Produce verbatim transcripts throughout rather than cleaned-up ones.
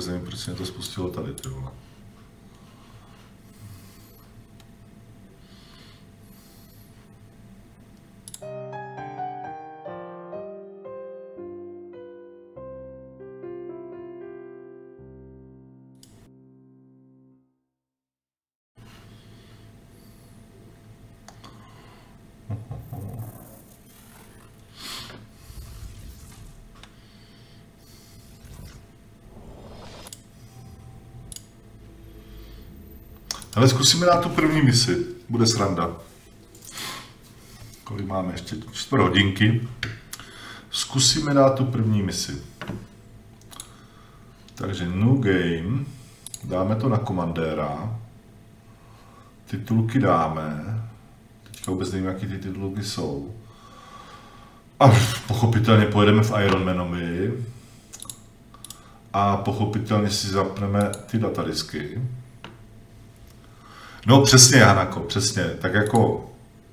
vůbec nevím, proč se mě to spustilo tady, ty vole. Ale zkusíme dát tu první misi, bude sranda. Kolik máme ještě? čtyři hodinky. Zkusíme dát tu první misi. Takže new game, dáme to na komandéra. Titulky dáme. Teďka vůbec nevím, jaký ty titulky jsou. A pochopitelně pojedeme v Ironmanovi. A pochopitelně si zapneme ty datadisky. No přesně, Hanako, přesně, tak jako...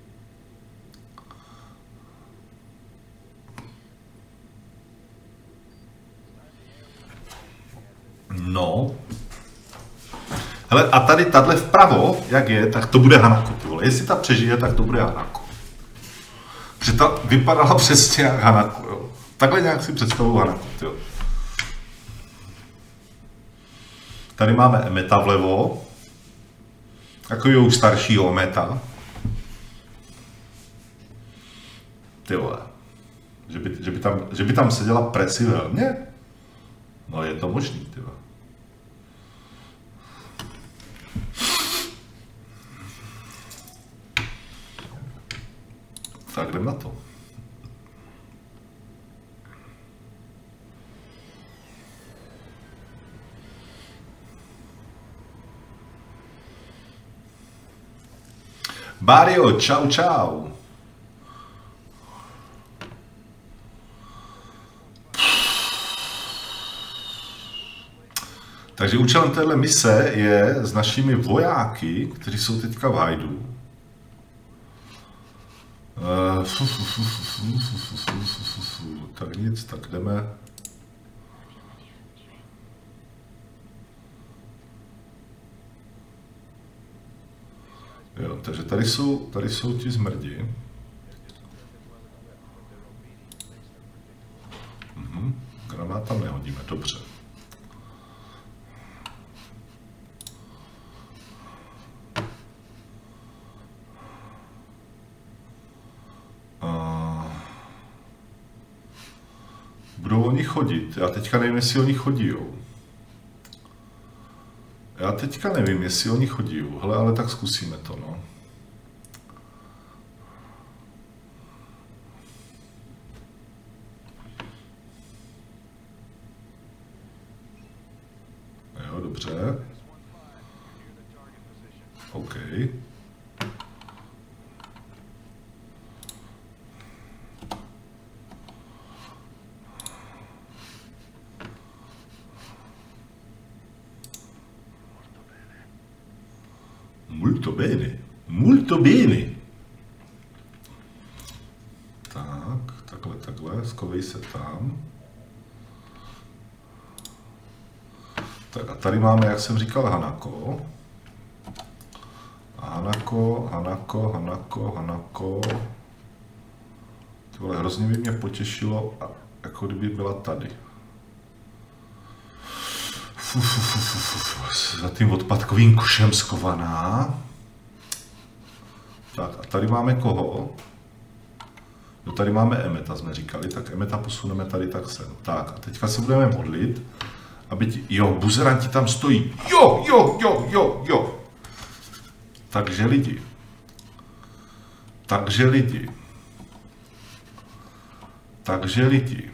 No... Hele, a tady tahle vpravo, jak je, tak to bude Hanako, ty vole. Jestli ta přežije, tak to bude Hanako. Protože ta vypadala přesně jak Hanako, jo. Takhle nějak si představuju Hanako, ty jo. Tady máme Emeta vlevo. Takovýho už staršího Emeta. Ty vole. Že by, že by, tam, že by tam seděla Preci v helmě? No je to možný, ty vole. Tak jdem na to. Mario, čau, čau. Takže účelem téhle mise je s našimi vojáky, kteří jsou teďka v hajdu. Tak nic, tak jdeme. Jo, takže tady jsou, tady jsou ti zmrdi. Mhm, granát tam nehodíme, dobře. A... Budou oni chodit, já teďka nevím, jestli oni chodí. Já teďka nevím, jestli oni chodí, hele, ale tak zkusíme to, no. Jo, dobře. OK. Molto bene, molto bene. Tak, takhle, takhle, skovej se tam. Tak a tady máme, jak jsem říkal, Hanako. Hanako, Hanako, Hanako, Hanako. Tohle hrozně by mě potěšilo, jako kdyby byla tady. Za tím odpadkovým košem skovaná. Tak a tady máme koho? No tady máme Emeta, jsme říkali, tak Emeta posuneme tady tak sem. Tak a teďka se budeme modlit, aby ti... Jo, buzeranti tam stojí. Jo, jo, jo, jo, jo. Takže lidi. Takže lidi. Takže lidi.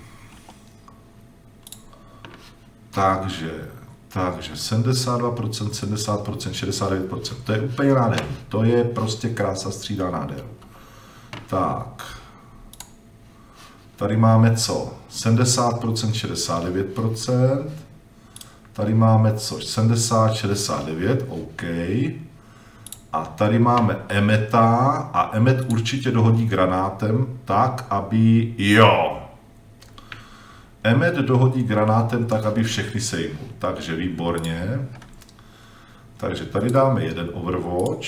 Takže... Takže sedmdesát dva procent, sedmdesát procent, šedesát devět procent. To je úplně nádherný. To je prostě krása střídá nádheru. Tak. Tady máme co? sedmdesát procent, šedesát devět procent. Tady máme co? sedmdesát, šedesát devět, OK. A tady máme Emeta a Emet určitě dohodí granátem tak, aby... Jo. Emmet dohodí granátem tak, aby všechny sejmul. Takže výborně. Takže tady dáme jeden Overwatch.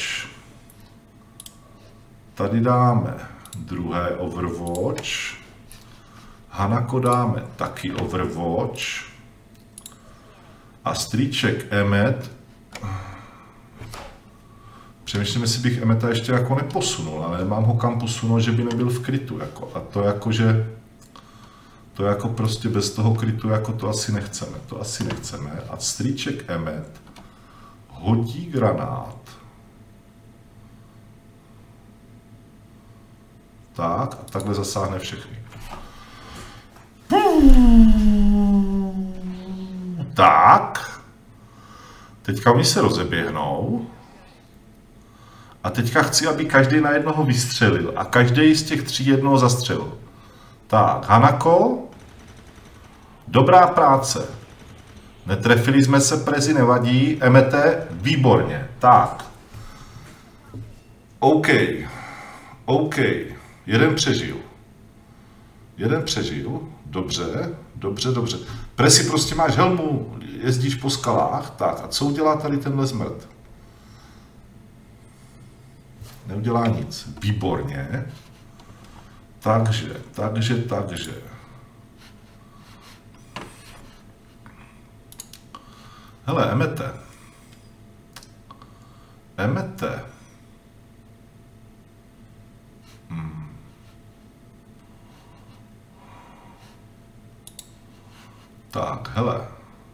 Tady dáme druhé Overwatch. Hanako dáme taky Overwatch. A strýček Emmet. Přemýšlím, jestli bych Emmeta ještě jako neposunul, ale nemám ho kam posunout, že by nebyl v krytu. Jako. A to jako, že to jako prostě bez toho krytu jako to asi nechceme. To asi nechceme. A strýček Emmet hodí granát. Tak a takhle zasáhne všechny. Tak. Teďka oni se rozeběhnou. A teďka chci, aby každý na jednoho vystřelil. A každý z těch tří jednoho zastřelil. Tak, Hanako. Dobrá práce. Netrefili jsme se, Prezi, nevadí. Emmete, výborně. Tak. OK. OK. Jeden přežil. Jeden přežil. Dobře, dobře, dobře. Prezi, prostě máš helmu, jezdíš po skalách. Tak, a co udělá tady tenhle zmrt? Neudělá nic. Výborně. Takže, takže, takže. Hele, Emmete. Emmete. Hmm. Tak, hele.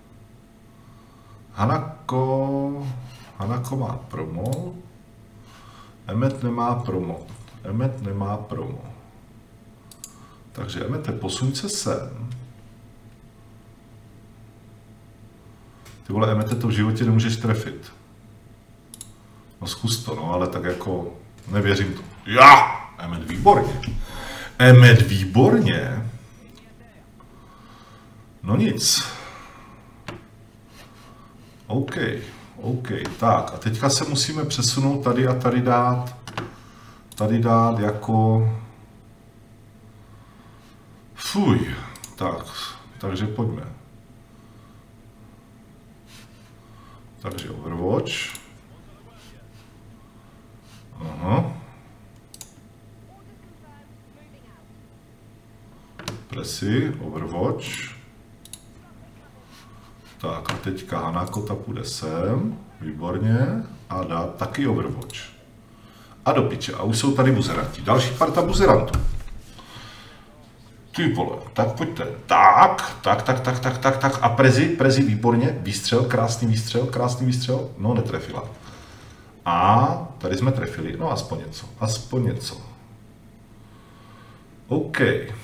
Hanako. Hanako má promo. Emmet nemá promo. Emmet nemá promo. Takže Emmete, posuň se sem. Ty vole, Emmete, to v životě nemůžeš trefit. No zkus to, no, ale tak jako nevěřím to. Já! Emmet výborně. Emmet výborně. No nic. OK. OK, tak a teďka se musíme přesunout tady a tady dát, tady dát jako, fuj, tak, takže pojďme. Takže Overwatch. Aha. Presi, Overwatch. Tak a teďka Hanako ta půjde sem, výborně, a dá taky Overwatch. A do piče, a už jsou tady buzeranti, další parta buzerantů. Ty vole, tak pojďte, tak, tak, tak, tak, tak, tak, tak, a Prezi, Prezi, výborně, výstřel, krásný výstřel, krásný výstřel, no netrefila. A tady jsme trefili, no aspoň něco, aspoň něco. OK.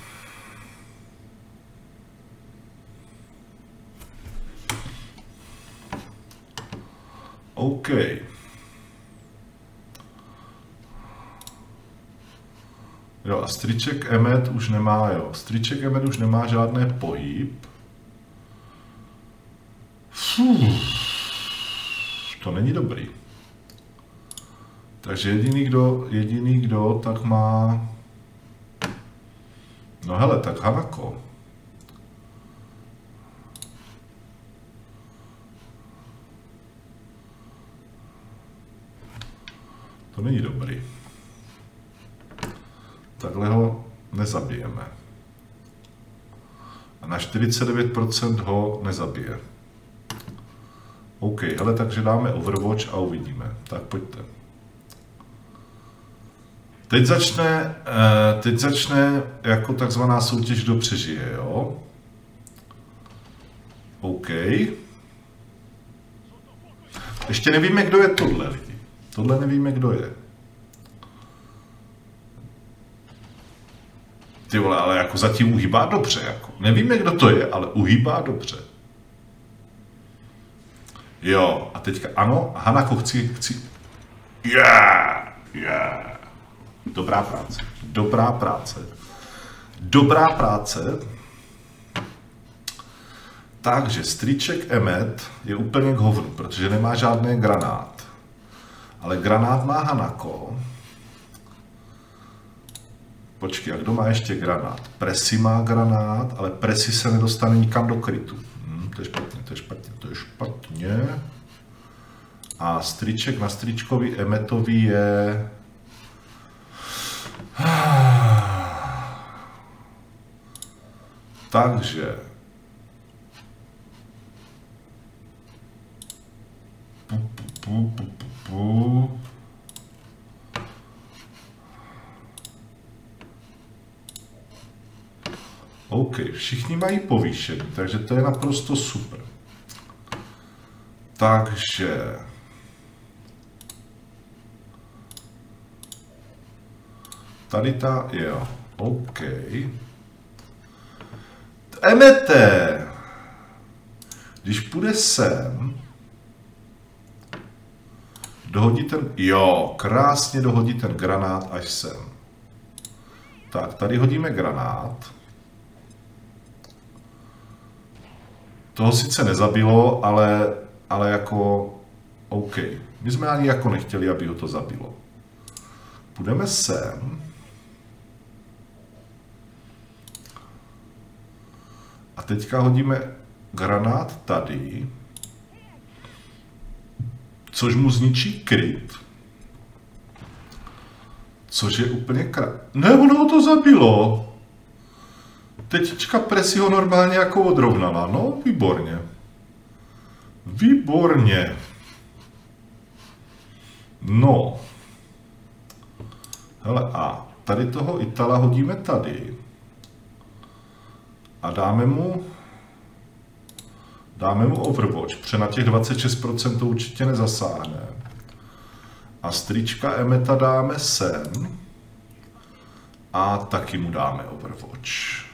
OK. Jo, a strýček Emmet už nemá, jo. Strýček Emmet už nemá žádný pohyb. Fuh. To není dobrý. Takže jediný kdo, jediný kdo, tak má... No hele, tak Hanako. To není dobrý. Takhle ho nezabijeme. A na čtyřicet devět procent ho nezabije. OK, hele, takže dáme Overwatch a uvidíme. Tak pojďte. Teď začne, teď začne jako takzvaná soutěž, kdo přežije, jo? OK. Ještě nevíme, kdo je tohle, lidi. Tohle nevíme, kdo je. Ty vole, ale jako zatím uhýbá dobře, jako. Nevíme, kdo to je, ale uhýbá dobře. Jo, a teďka ano, Hanako, chci, chci. Yeah, yeah. Dobrá práce, dobrá práce. Dobrá práce. Takže strýček Emmet je úplně k hovnu, protože nemá žádný granát. Ale granát má Hanako. Počkej, a kdo má ještě granát? Presi má granát, ale Presi se nedostane nikam do krytu. Hm, to je špatně, to je špatně, to je špatně. A striček na stričkovi Emmetovi je... Takže... Pu, pu, pu, pu, pu, pu. OK, všichni mají povýšení, takže to je naprosto super. Takže... Tady ta, jo, OK. Emmete! Když půjde sem, dohodí ten, jo, krásně dohodí ten granát až sem. Tak, tady hodíme granát. Toho sice nezabilo, ale, ale jako OK. My jsme ani jako nechtěli, aby ho to zabilo. Půjdeme sem. A teďka hodíme granát tady. Což mu zničí kryt. Což je úplně krát. Ne, ono ho to zabilo. Teďka Presi ho normálně jako odrovnala. No, výborně. Výborně. No. Hele, a tady toho Itala hodíme tady. A dáme mu... Dáme mu Overwatch, protože na těch dvacet šest procent to určitě nezasáhne. A strička Emmeta dáme sem. A taky mu dáme Overwatch.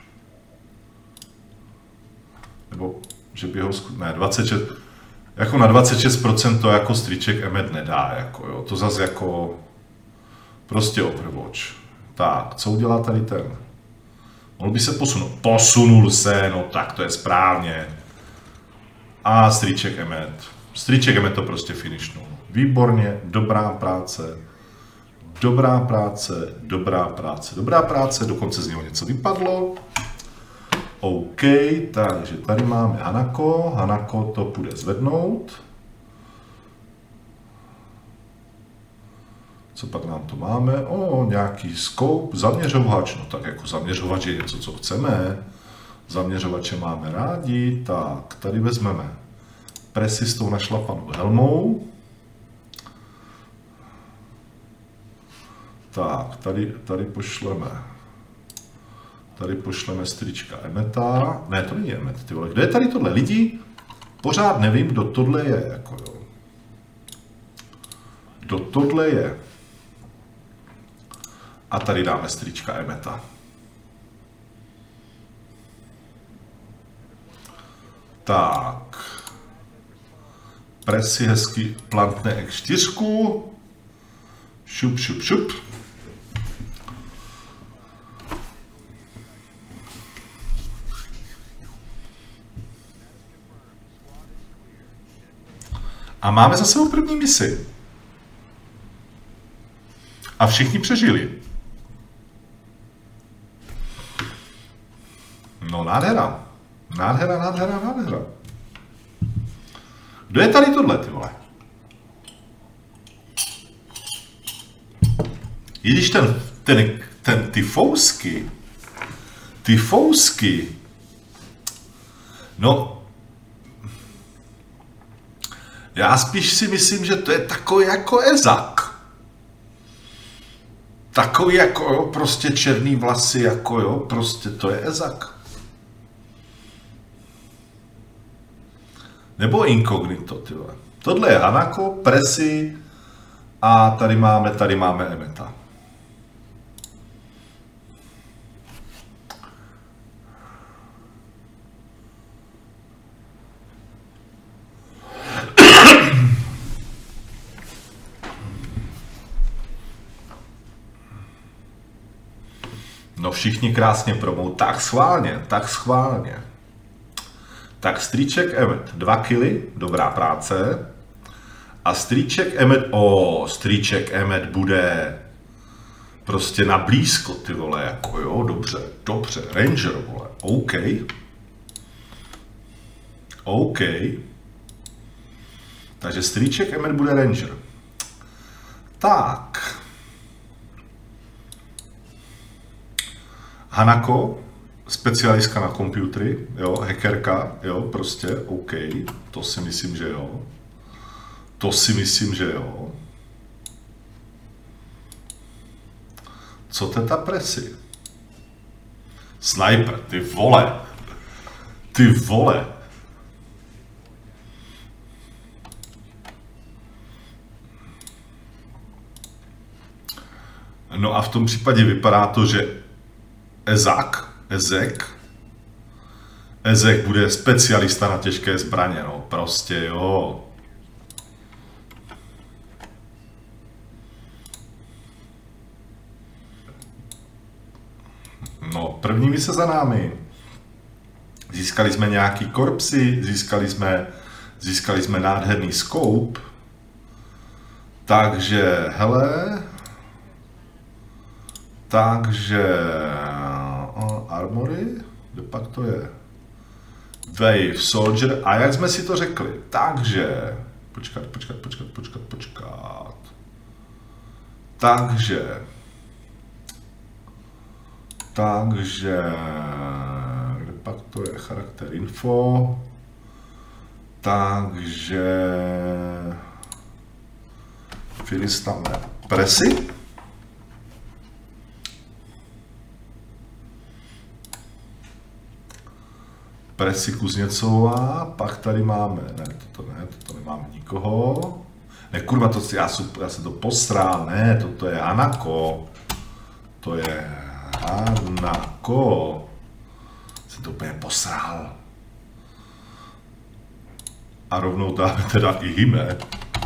Nebo, že by ho... Ne, dvacet šest... Jako na dvacet šest procent to jako striček Emmet nedá, jako jo. To zase jako... Prostě Overwatch. Tak, co udělá tady ten? Mohl by se posunout. Posunul se, no tak to je správně. A striček Emmet. Striček Emmet to prostě finishnul. Výborně, dobrá práce. Dobrá práce, dobrá práce, dobrá práce, dokonce z něho něco vypadlo. OK, takže tady máme Hanako. Hanako to půjde zvednout. Co pak nám to máme? O, nějaký scope, zaměřovač. No tak jako zaměřovač je něco, co chceme. Zaměřovače máme rádi. Tak, tady vezmeme Presi s tou našlapanou helmou. Tak, tady, tady pošleme. Tady pošleme strička Emmeta. Ne, to není Emmet, ty vole. Kde je tady tohle? Lidi? Pořád nevím, kdo tohle je, jako jo. Kdo tohle je? A tady dáme strička Emmeta. Tak. Presi hezky plantne X čtyři. Šup, šup, šup. A máme za sebou první misi. A všichni přežili. No nádhera. Nádhera, nádhera, nádhera. Kdo je tady tohle, ty vole? I když ten, ten, ten, ty fousky, ty fousky, no, já spíš si myslím, že to je takový jako Ezak. Takový jako, jo, prostě černý vlasy, jako jo, prostě to je Ezak. Nebo Incognito, ty vole. Tohle je Hanako, Presi a tady máme, tady máme Emmeta. No všichni krásně promou, tak schválně, tak schválně. Tak striček Emmet, dva kily, dobrá práce. A striček Emmet, o, striček Emmet bude, Prostě na blízko, ty vole, jako jo, dobře, dobře, Ranger, vole, OK. OK. Takže strýček Emmet bude Ranger. Tak. Hanako, specialistka na komputery, jo, hackerka, jo, prostě, OK, to si myslím, že jo. To si myslím, že jo. Co teta Pressy? Sniper, ty vole. Ty vole. No a v tom případě vypadá to, že Ezak, Ezek, Ezek bude specialista na těžké zbraně, no, prostě jo. No, první mise za námi. Získali jsme nějaký korpsy, získali jsme, získali jsme nádherný scope. Takže, hele... Takže... Armory? Kde pak to je? Wave, Soldier. A jak jsme si to řekli? Takže... Počkat, počkat, počkat, počkat, počkat. Takže... Takže... Kde pak to je? Charakter info. Takže... Filista Pressy. Pressy Kuzněcová, pak tady máme, ne, toto ne, toto nemám nikoho. Ne, kurva, to si, já, já se to posrál, ne, toto je Hanako. To je Hanako. Se to úplně posrál. A rovnou dáme teda i Hime.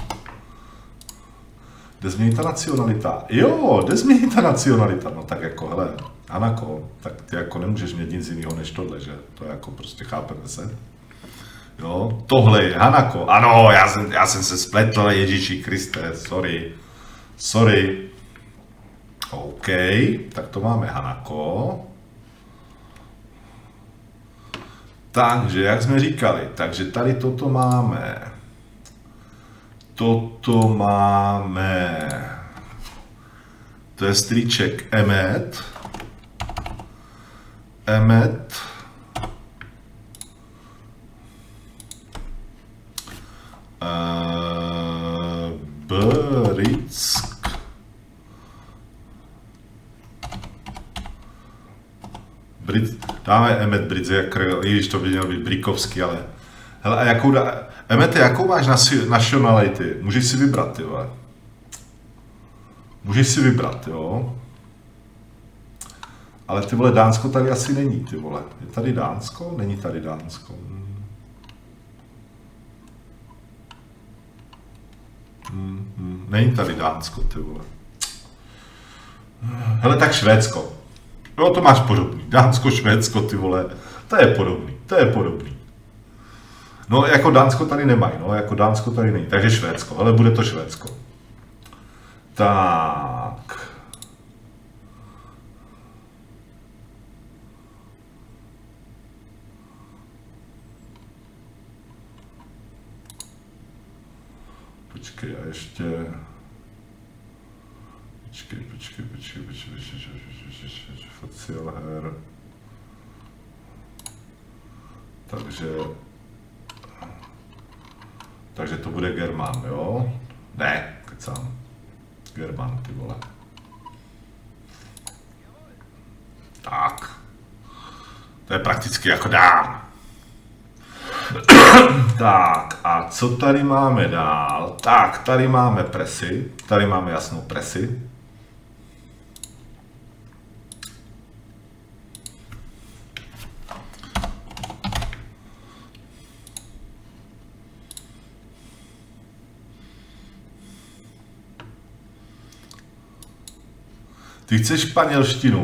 Jde změnit ta nacionalita. Jo, jde změnit ta nacionalita. No tak jako, hele, Hanako, tak ty jako nemůžeš mít nic jiného než tohle, že? To je jako prostě, chápete se? Jo, tohle je Hanako. Ano, já jsem, já jsem se spletl, Ježíši Kriste, sorry. Sorry. OK, tak to máme Hanako. Takže, jak jsme říkali, takže tady toto máme. Toto máme. To je strýček Emmet. Emmet. Uh, Brick. Brit, dáme Emmet Brick, jak, i když to by mělo být Brickovský, ale... Hele, a jakou dá... Emmet, jakou máš nationality? Můžeš si vybrat, ty vole. Můžeš si vybrat, jo. Ale ty vole, Dánsko tady asi není, ty vole. Je tady Dánsko? Není tady Dánsko. Hmm. Hmm, hmm. Není tady Dánsko, ty vole. Hele, tak Švédsko. Jo, to máš podobný. Dánsko, Švédsko, ty vole. To je podobný, to je podobný. No, jako Dánsko tady nemají, no, jako Dánsko tady není. Takže Švédsko, ale bude to Švédsko. Tak. Počkej, a ještě... Počkej, počkej, počkej, počkej, počkej, počkej, Facial Hair. Takže... Takže to bude German, jo? Ne, kecám. German, ty vole. Tak. To je prakticky jako dám. Tak, a co tady máme dál? Tak, tady máme Pressy. Tady máme jasnou Pressy. Ty chceš španělštinu?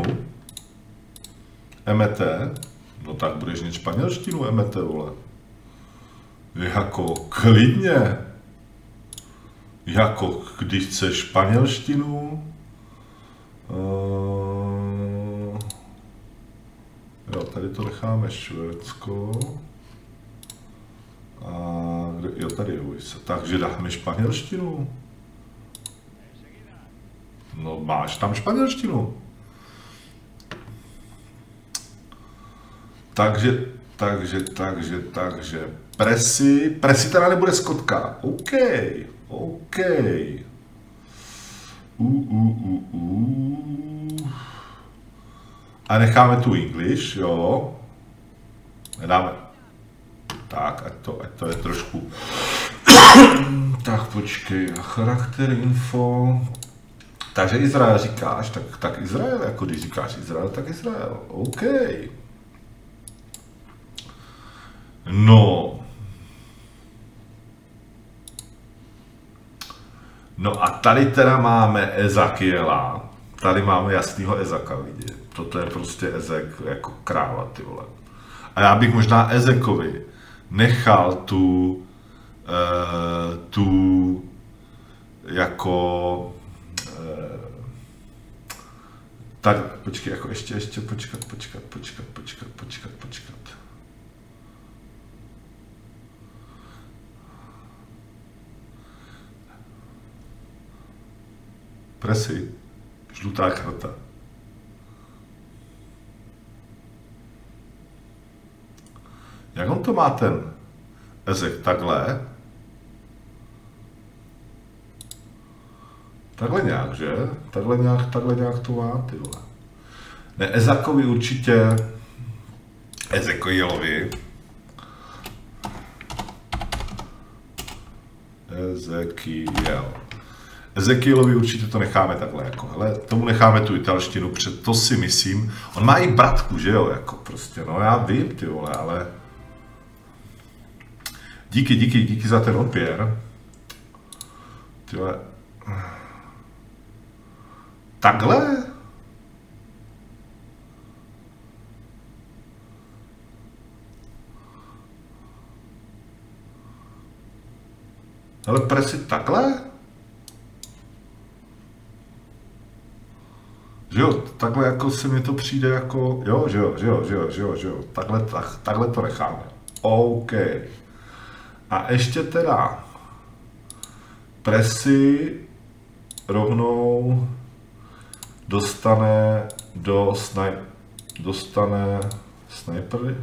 Emmete? No tak budeš mít španělštinu, Emmete, vole. Jako klidně. Jako když chceš španělštinu, Uh, jo, tady to necháme Švédsko. A kde, jo, tady je Vojsa. Takže dáme španělštinu. No, máš tam španělštinu. Takže, takže, takže, takže, Presi, Presi teda nebude Skotka. OK, OK. Uh, uh, uh, uh. A necháme tu English, jo. Nedáme. Tak, ať to, ať to je trošku. Tak počkej, charakter, info. Takže Izrael říkáš, tak, tak Izrael, jako když říkáš Izrael, tak Izrael. OK. No. No a tady teda máme Ezakiela. Tady máme jasného Ezaka vidět. Toto je prostě Ezek jako kráva, ty vole. A já bych možná Ezekovi nechal tu, uh, tu jako uh, tak, počkej, jako ještě, ještě počkat, počkat, počkat, počkat, počkat, počkat. Presi, žlutá karta. Jak on to má ten Ezek? Takhle? Takhle nějak, že? Takhle nějak, takhle nějak to má, ty vole. Ne, Ezakovi určitě, Ezekielovi. Ezekiel. Ezekielovi určitě to necháme takhle, jako, hele, tomu necháme tu italštinu, před to si myslím. On má i bratku, že jo, jako prostě, no já vím, ty vole, ale... Díky, díky, díky za ten odběr. Ty vole... Takhle? Ale Presi takhle? Že jo, takhle jako se mi to přijde jako, jo, že jo, že jo, že jo, že jo, že jo, takhle, tak, takhle to necháme. OK. A ještě teda Presi rovnou dostane do snaj, dostane snipery.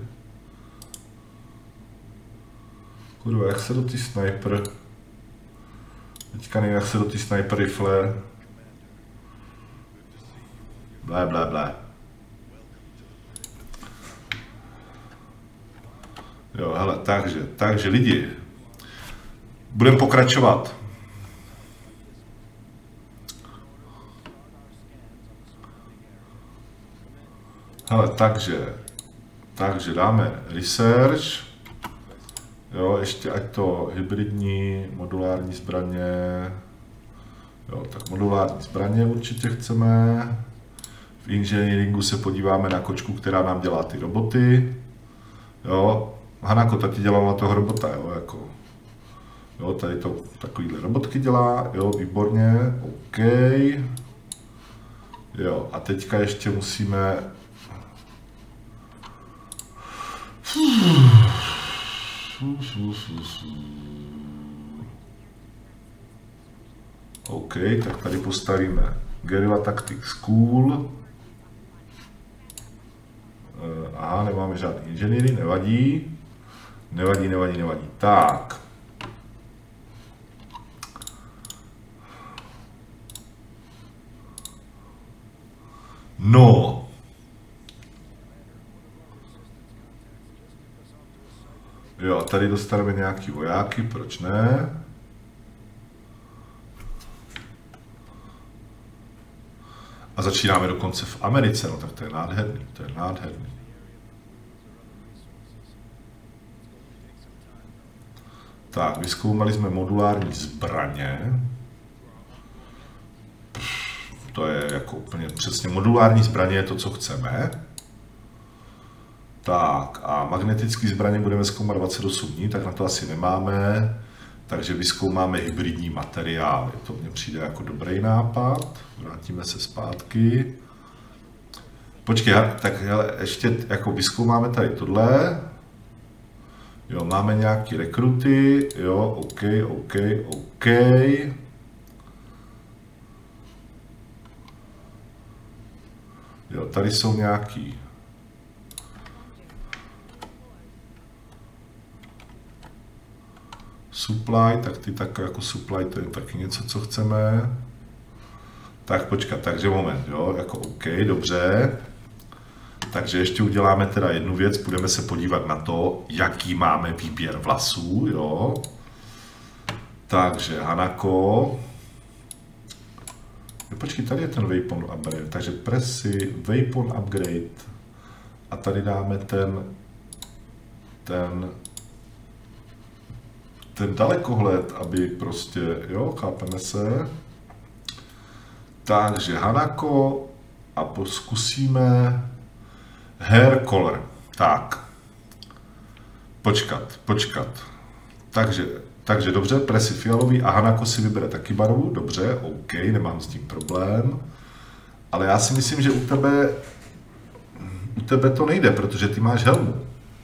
Kurva, jak se do ty sniper, teďka nevím, jak se do ty sniper rifle. Blé, blé, blé. Jo, hele, takže, takže lidi, budeme pokračovat. Hele, takže, takže dáme research, jo, ještě ať to hybridní, modulární zbraně, jo, tak modulární zbraně určitě chceme. V inženýringu se podíváme na kočku, která nám dělá ty roboty, jo, Hanako, ta ti dělala toho robota, jo, jako, jo, tady to takovýhle robotky dělá, jo, výborně, OK, jo, a teďka ještě musíme, OK, tak tady postavíme Guerrilla Tactics School. Aha, nemáme žádný inženýry, nevadí. Nevadí, nevadí, nevadí. Tak. No. Jo, a tady dostaneme nějaký vojáky, proč ne? A začínáme dokonce v Americe, no tak to je nádherný, to je nádherný. Tak, vyzkoumali jsme modulární zbraně. To je jako úplně přesně, modulární zbraně je to, co chceme. Tak, a magnetické zbraně budeme zkoumat dvacet osm dní, tak na to asi nemáme. Takže vyzkoumáme hybridní materiály. To mně přijde jako dobrý nápad. Vrátíme se zpátky. Počkej, tak hele, ještě jako vyzkoumáme tady tohle. Jo, máme nějaký rekruty. Jo, OK, OK, OK. Jo, tady jsou nějaký supply, tak ty tak jako supply, to je taky něco, co chceme. Tak počkat, takže moment, jo, jako OK, dobře. Takže ještě uděláme teda jednu věc, budeme se podívat na to, jaký máme výběr vlasů, jo. Takže Hanako. Jo, počkej, tady je ten weapon upgrade, takže pressy, weapon upgrade. A tady dáme ten, ten, ten dalekohled, aby prostě, jo, chápeme se. Takže Hanako a zkusíme hair color. Tak. Počkat, počkat. Takže, takže dobře, pressy fialový a Hanako si vybere taky barvu. Dobře, OK, nemám s tím problém. Ale já si myslím, že u tebe, u tebe to nejde, protože ty máš helmu.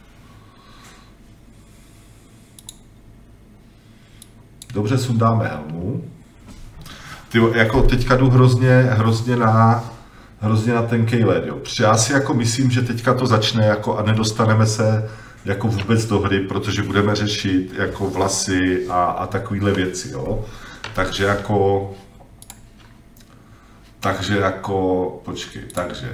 Dobře, sundáme helmu. Ty, jako teďka jdu hrozně, hrozně na, hrozně na tenkej led, jo. Já si jako myslím, že teďka to začne jako a nedostaneme se jako vůbec do hry, protože budeme řešit jako vlasy a, a takovýhle věci, jo. Takže jako, takže jako, počkej, takže.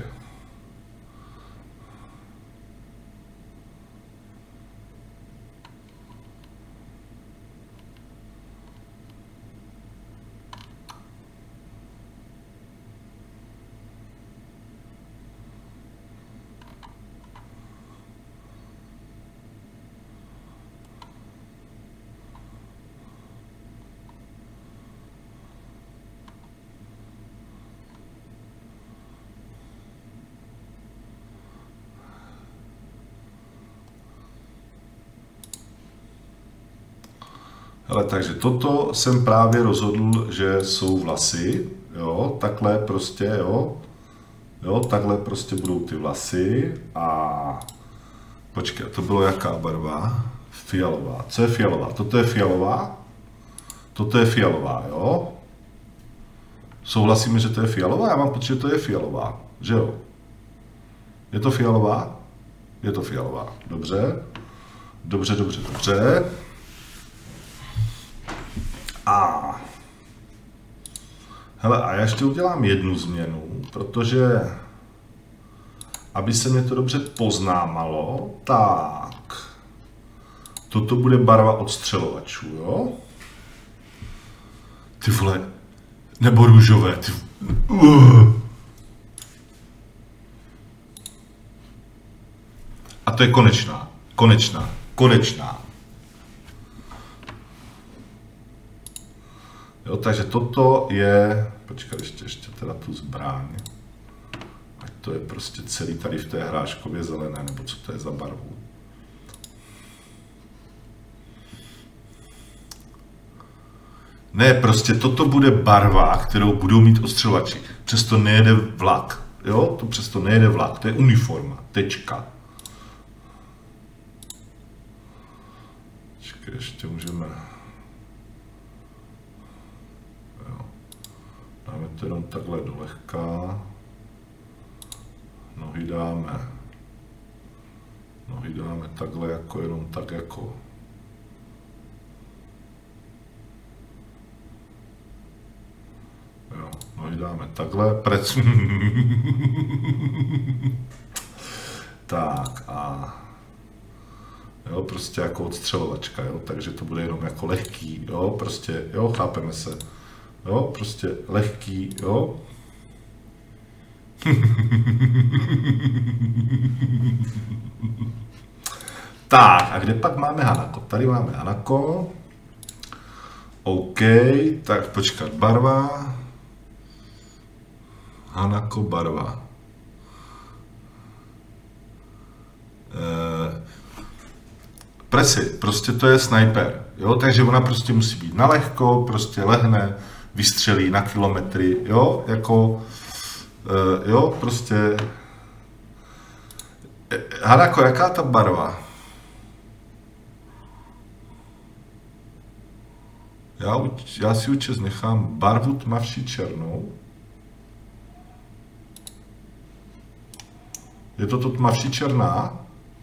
Hele, takže toto jsem právě rozhodl, že jsou vlasy, jo, takhle prostě, jo, jo, takhle prostě budou ty vlasy a počkej, to bylo jaká barva? Fialová. Co je fialová? Toto je fialová? Toto je fialová, jo? Souhlasíme, že to je fialová? Já mám pocit, že to je fialová, že jo? Je to fialová? Je to fialová, dobře. Dobře, dobře, dobře. A hele, a já ještě udělám jednu změnu, protože aby se mě to dobře poznámalo, tak toto bude barva odstřelovačů, jo? Ty vole, nebo růžové, ty uh. A to je konečná, konečná, konečná. Jo, takže toto je, počkat ještě, ještě teda tu zbraň, ať to je prostě celý tady v té hráškově zelené, nebo co to je za barvu. Ne, prostě toto bude barva, kterou budou mít ostřelovači. Přesto nejede vlak, jo, to přesto nejede vlak, to je uniforma, tečka. Počkej, ještě můžeme... Dáme to jenom takhle do lehká. Nohy dáme. Nohy dáme takhle jako jenom tak jako. Jo, nohy dáme takhle. Prec. Tak a jo, prostě jako odstřelovačka, jo, takže to bude jenom jako lehký, jo, prostě, jo, chápeme se. Jo, prostě lehký, jo. Tak, a kde pak máme Hanako? Tady máme Hanako. OK, tak počkat, barva. Hanako barva. E, Presy, prostě to je sniper. jo, takže ona prostě musí být na lehko, prostě lehne, vystřelí na kilometry, jo, jako, uh, jo, prostě, Hanako, jaká ta barva? Já, já si účes nechám barvu tmavší černou. Je to to tmavší černá?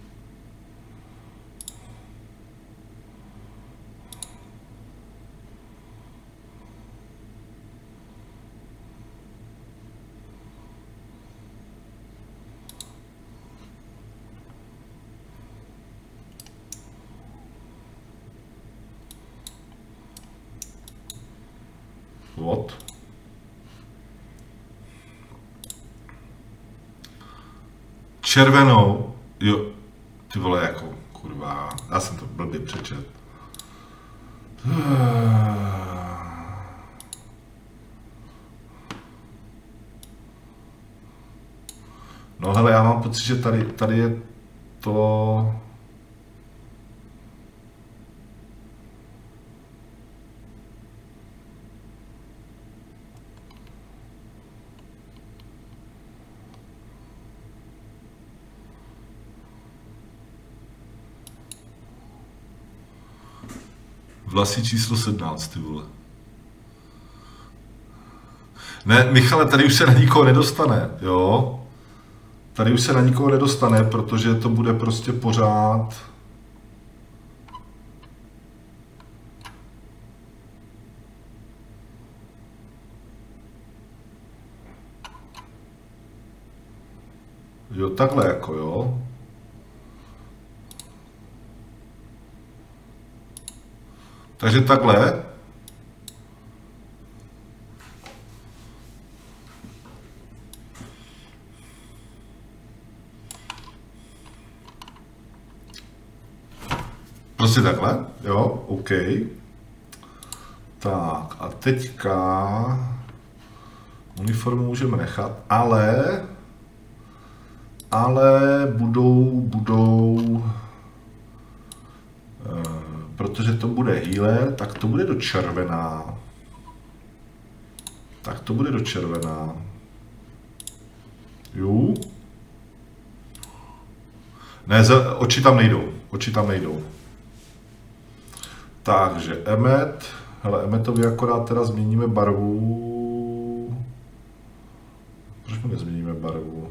What? Červenou, jo, ty vole, jako, kurva, já jsem to blbě přečet. No hele, já mám pocit, že tady, tady je to... Vlasy číslo sedmnáct, ty vole. Ne, Michale, tady už se na nikoho nedostane, jo? Tady už se na nikoho nedostane, protože to bude prostě pořád... Jo, takhle jako, jo? Takže takhle. Prostě takhle, jo, OK. Tak a teďka uniformu můžeme nechat, ale ale budou, budou protože to bude healer, tak to bude do červená. Tak to bude do červená. Jo. Ne, oči tam nejdou. Oči tam nejdou. Takže Emmet. Hele, Emmetovi akorát teda změníme barvu. Proč mu nezměníme barvu?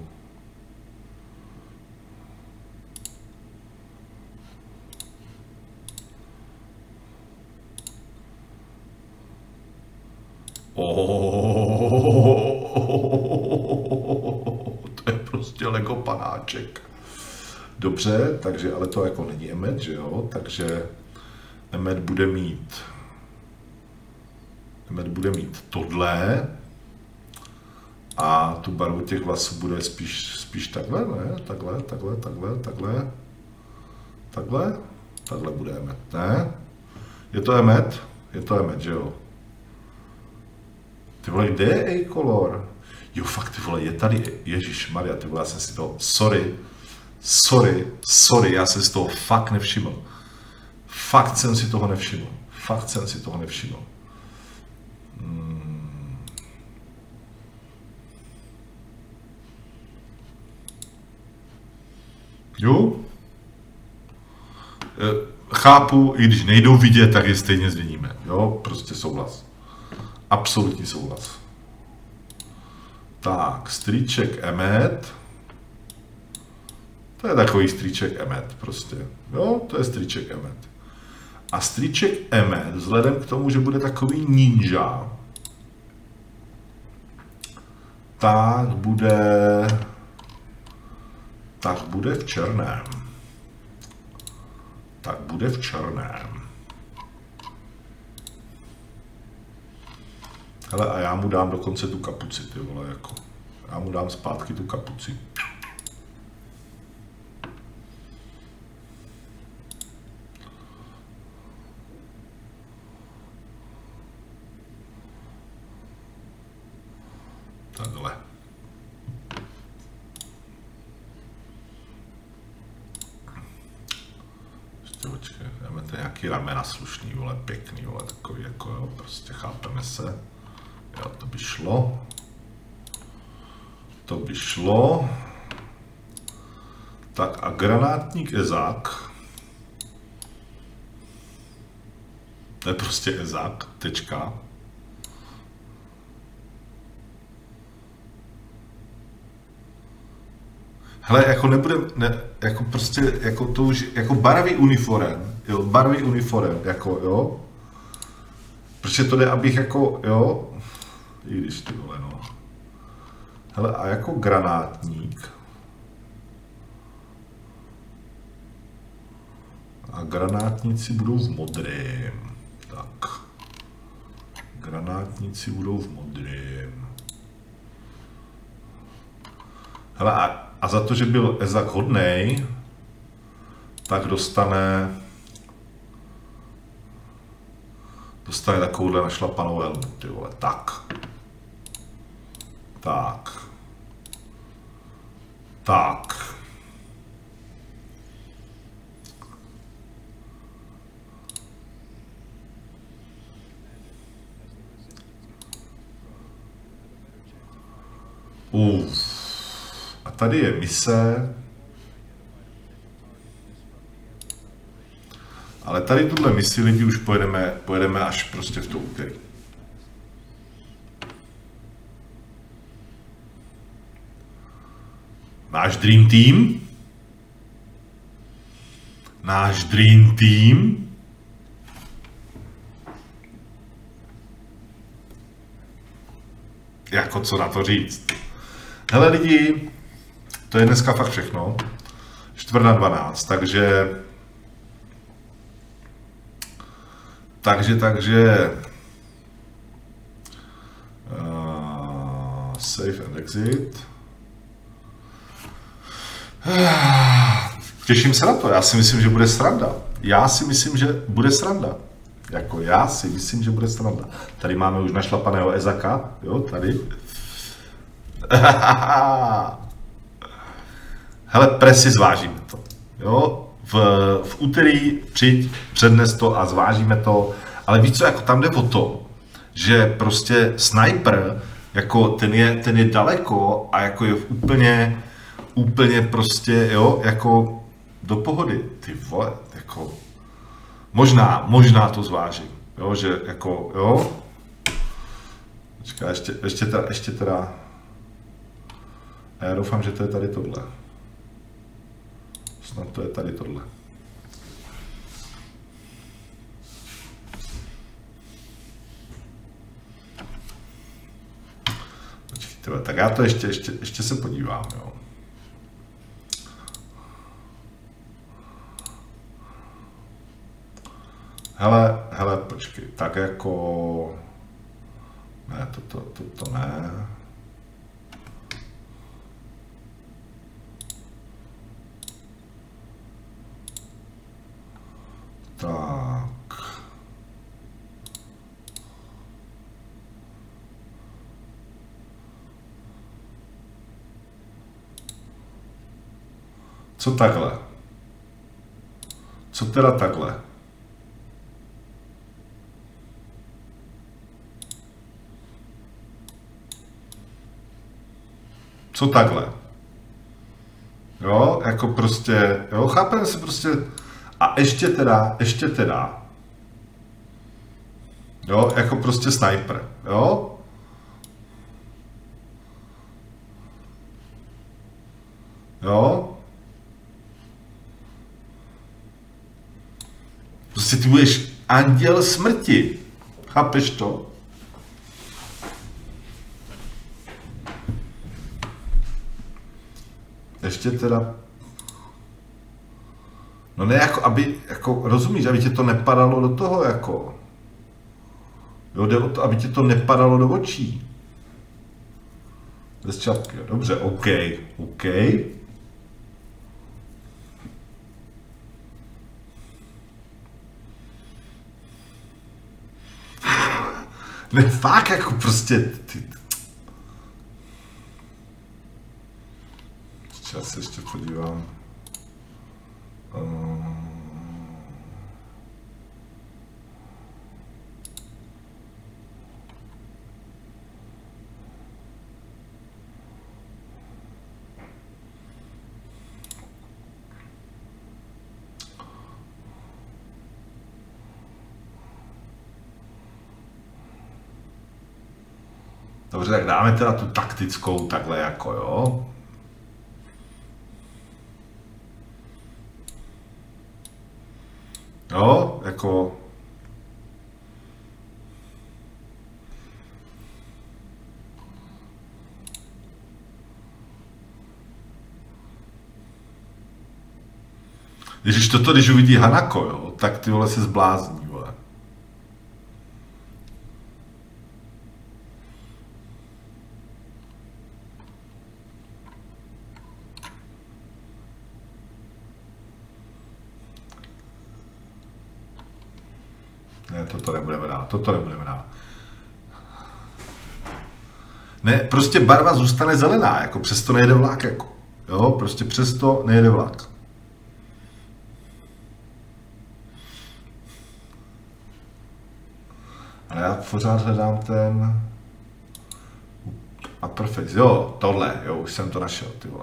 Oh, to je prostě Lego panáček. Dobře, takže, ale to jako není Emmet, že jo? Takže Emmet bude mít Emmet bude mít tohle a tu barvu těch vlasů bude spíš, spíš takhle, ne? Takhle, takhle, takhle, takhle, takhle, takhle bude Emmet, ne? Je to Emmet? Je to Emmet, že jo? Ty vole, kde je A-Color? Jo, fakt, ty vole, je tady, ježišmarja, ty vole, já jsem si to, sorry, sorry, sorry, já jsem si toho fakt nevšiml. Fakt jsem si toho nevšiml. Fakt jsem si toho nevšiml. Hmm. Jo? Chápu, i když nejdou vidět, tak je stejně změníme. Jo, prostě souhlas. Absolutní souhlas. Tak, strýček Emmet. To je takový strýček Emmet prostě. Jo, to je strýček Emmet. A strýček Emmet, vzhledem k tomu, že bude takový ninja, tak bude... Tak bude v černém. Tak bude v černém. Hele, a já mu dám dokonce tu kapuci, ty vole, jako. Já mu dám zpátky tu kapuci. Takhle. Ještě počkej, to je nějaký ramena slušný, vole, pěkný, vole, takový jako jo, prostě chápeme se. Jo, to by šlo. To by šlo. Tak a granátník Ezák. To je prostě Ezák, tečka. Hele, jako nebude, ne, jako prostě, jako to už, jako barvy uniform, jo, barvy uniform, jako jo. Protože to jde, abych jako, jo, i když ty vole, no. Hele, a jako granátník. A granátníci budou v modrém. Tak. Granátníci budou v modrém. Hele, a, a za to, že byl Ezak hodnej, tak dostane dostane takovouhle našlapanou helmu, ty vole, tak. Tak. Tak. Uf. A tady je mise. Ale tady tuhle misi lidi už pojedeme, pojedeme až prostě v to úterý. Náš Dream Team. Náš Dream Team. Jako co na to říct? Hele lidi, to je dneska fakt všechno. Čtvrt na dvanáct, takže... Takže, takže... Uh, save and exit. Těším se na to, já si myslím, že bude sranda. Já si myslím, že bude sranda. Jako já si myslím, že bude sranda. Tady máme už našlapaného Ezaka, jo, tady. Hele, presy, zvážíme to, jo. V, v úterý přijď, přednes to a zvážíme to. Ale víš co, jako tam jde o to, že prostě sniper, jako ten je, ten je daleko a jako je úplně, úplně prostě, jo, jako do pohody, ty vole, jako, možná, možná to zvážím, jo, že jako, jo, počkej, ještě, ještě teda, ještě teda, a já doufám, že to je tady tohle, snad to je tady tohle. Počkejte, tak já to ještě, ještě, ještě se podívám, jo. Hele, hele, počkej, tak jako... Ne, to, to, to, to ne. Tak. Co takhle? Co teda takhle? Co takhle? Jo, jako prostě, jo, chápeme si prostě, a ještě teda, ještě teda, jo, jako prostě sniper, jo? Jo? Prostě ty budeš anděl smrti, chápeš to? Ještě teda, no ne jako, aby, jako, rozumíš, aby tě to nepadalo do toho, jako, jo, jde o to, aby tě to nepadalo do očí. Bez čapky, dobře, OK, OK. Ne, fakt, jako prostě, ty, já se ještě podívám. Um... Dobře, tak dáme teda tu taktickou takhle jako, jo. Jo, jako... Ježiš, toto, když uvidí Hanako, jo, tak ty vole se zblázní, vole. Ne, toto nebudeme dát, toto nebudeme dát. Ne, prostě barva zůstane zelená, jako přesto nejede vlak, jako. Jo, prostě přesto nejede vlak. Ale já pořád hledám ten... A perfekt, jo, tohle, jo, už jsem to našel, ty vole.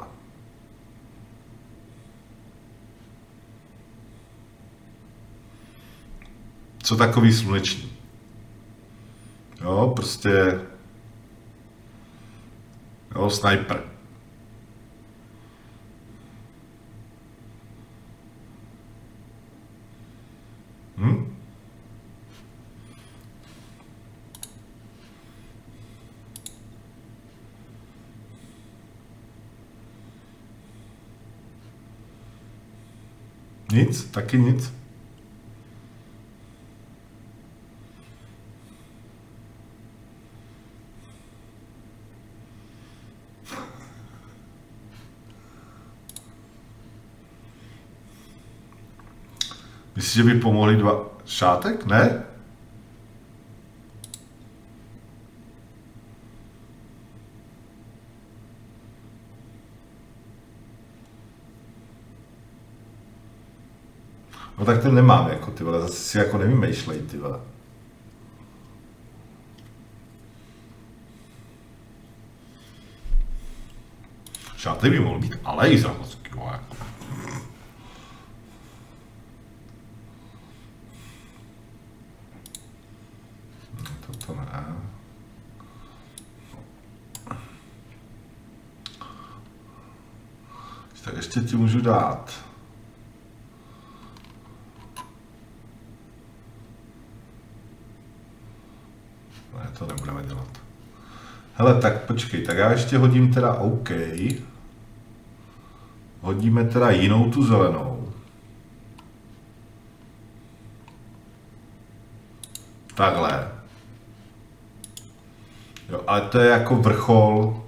Co takový sluneční? Jo, prostě... Jo, sniper. Hm? Nic, taky nic. Myslíš, že by pomohli dva šátek? Ne? No tak ten nemám, jako ty vole, zase si jako nevymýšlej, ty vole. Šátek by mohl být alej závodský, vole. Toto ne. Tak ještě ti můžu dát. Ne, to nebudeme dělat. Hele, tak počkej, tak já ještě hodím teda OK. Hodíme teda jinou tu zelenou. Takhle. Jo, ale to je jako vrchol.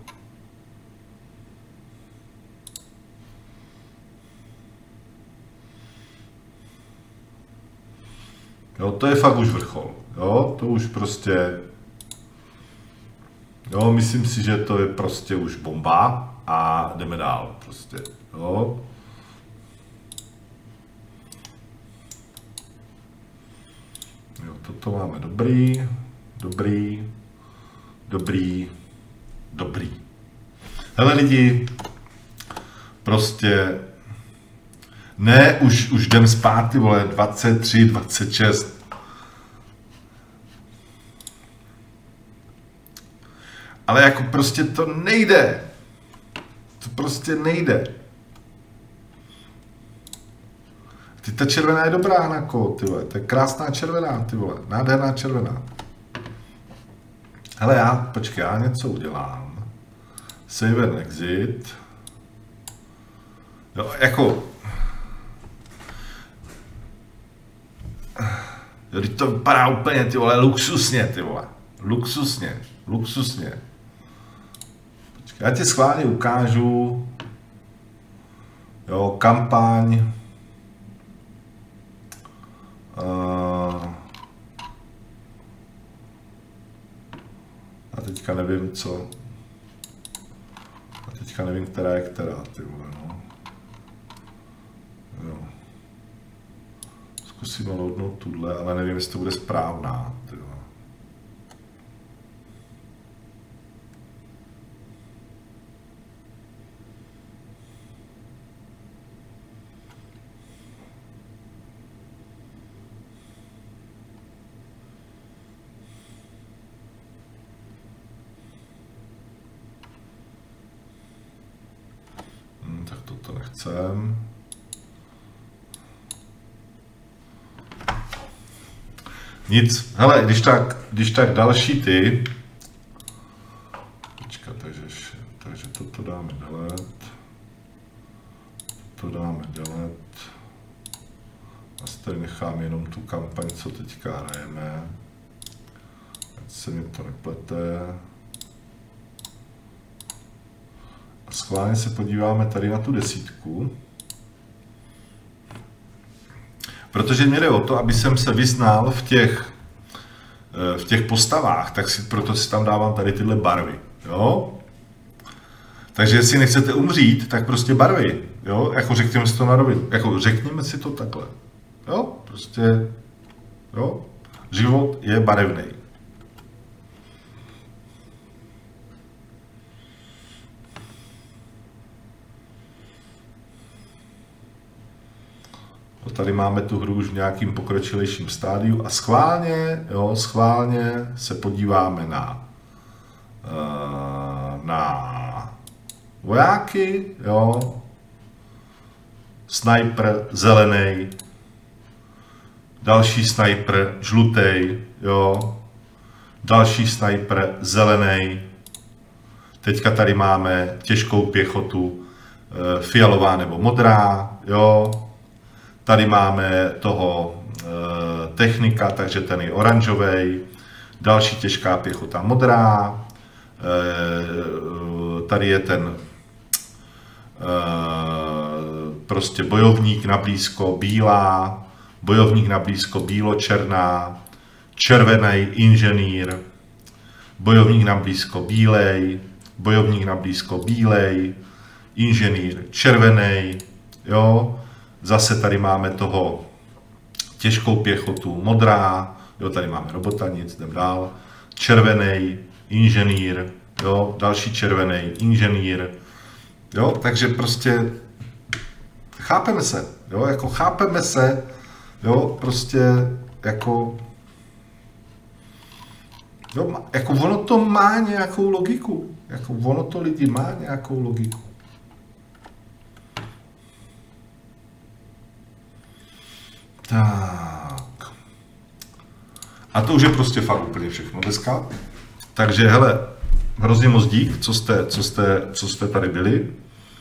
Jo, to je fakt už vrchol. Jo, to už prostě... Jo, myslím si, že to je prostě už bomba a jdeme dál prostě. Jo. Jo, toto máme dobrý, dobrý, dobrý, dobrý. Hele lidi, prostě ne, už, už jdem spát, ty vole, dvacet tři, dvacet šest. Ale jako prostě to nejde. To prostě nejde. Ty, ta červená je dobrá, Hanako, ty vole. To je krásná červená, ty vole. Nádherná červená. Hele, já, počkej, já něco udělám. Save and exit. Jo, jako... Jo, teď to vypadá úplně, ty vole, luxusně, ty vole. Luxusně, luxusně. Počkej, já ti schválně ukážu. Jo, kampaň. Uh, a teďka nevím, co. A teďka nevím, která je která, ty vole, no. Jo. Zkusím loadnout tuhle, ale nevím, jestli to bude správná, ty vole. sem. Nic, hele, když tak, když tak další ty. Počkat, takže, takže toto dáme delete. To dáme delete. A tady nechám jenom tu kampaň, co teďka hrajeme. Ať se mi to neplete. A schválně se podíváme tady na tu desítku. Protože mě jde o to, aby jsem se vyznal v těch, v těch postavách, tak si, proto si tam dávám tady tyhle barvy. Jo? Takže jestli nechcete umřít, tak prostě barvy. Jo? Jako řekněme si to na rovinu. Jako řekněme si to takhle. Jo? Prostě, jo? Život je barevný. Tady máme tu hru už v nějakým pokročilejším stádiu a schválně, jo, schválně se podíváme na, na vojáky, jo, sniper zelený, další sniper žlutý, jo, další sniper zelený, teďka tady máme těžkou pěchotu fialová nebo modrá, jo. Tady máme toho e, technika, takže ten je oranžový, další těžká pěchota modrá, e, tady je ten e, prostě bojovník na blízko bílá, bojovník na blízko bílo-černá, červený inženýr, bojovník na blízko bílej, bojovník na blízko bílej, inženýr červený, jo. Zase tady máme toho těžkou pěchotu modrá, jo, tady máme robota, nic, jdem dál, červený inženýr, jo, další červený inženýr, jo, takže prostě chápeme se, jo, jako chápeme se, jo, prostě jako, jo, jako ono to má nějakou logiku, jako ono to lidi má nějakou logiku. Tak. A to už je prostě fakt úplně všechno dneska. Takže hele, hrozně moc dík, co jste, co jste, co jste tady byli.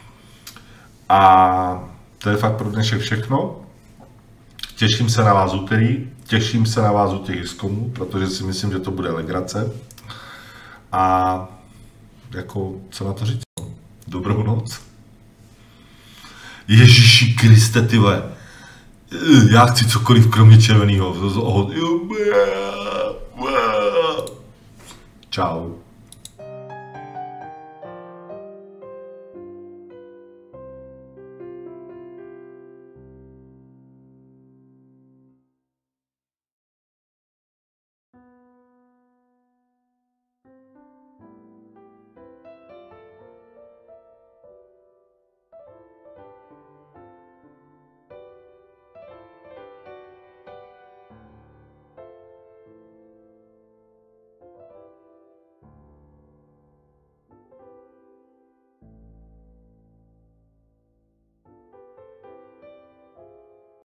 A to je fakt pro dnešek všechno. Těším se na vás úterý, těším se na vás u těch iskomů, protože si myslím, že to bude legrace. A jako, co na to říct? Dobrou noc. Ježíši Kriste, ty vole. Já chci cokoliv kromě červeného. Čau.